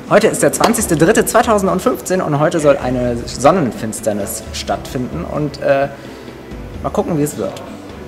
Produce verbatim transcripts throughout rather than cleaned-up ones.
Heute ist der zwanzigster dritte zweitausendfünfzehn und heute soll eine Sonnenfinsternis stattfinden und äh, mal gucken, wie es wird.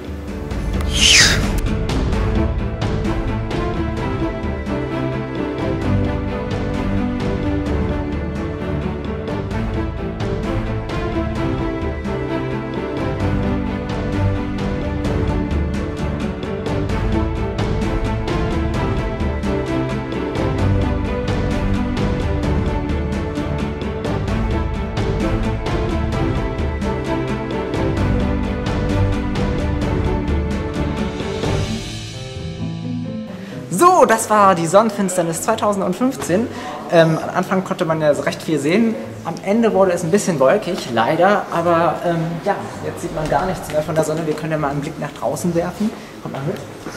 So, das war die Sonnenfinsternis zweitausendfünfzehn. Ähm, am Anfang konnte man ja recht viel sehen. Am Ende wurde es ein bisschen wolkig, leider. Aber ähm, ja, jetzt sieht man gar nichts mehr von der Sonne. Wir können ja mal einen Blick nach draußen werfen. Kommt mal mit.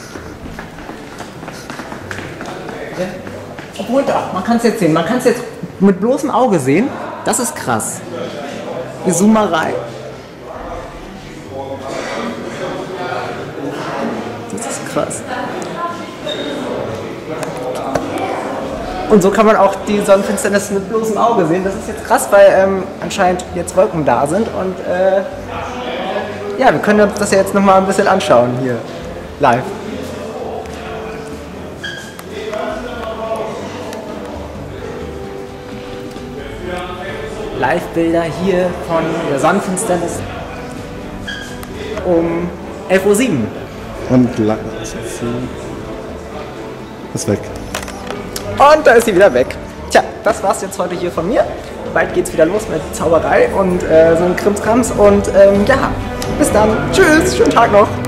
Ja. Obwohl doch, man kann es jetzt sehen. Man kann es jetzt mit bloßem Auge sehen. Das ist krass. Wir zoomen mal rein. Das ist krass. Und so kann man auch die Sonnenfinsternis mit bloßem Auge sehen. Das ist jetzt krass, weil ähm, anscheinend jetzt Wolken da sind. Und äh, ja, wir können uns das ja jetzt nochmal ein bisschen anschauen hier live. Live-Bilder hier von der Sonnenfinsternis um elf Uhr sieben. Und lang ist weg. Und da ist sie wieder weg. Tja, das war's jetzt heute hier von mir. Bald geht's wieder los mit Zauberei und äh, so ein Krimskrams. Und ähm, ja, bis dann. Tschüss, schönen Tag noch.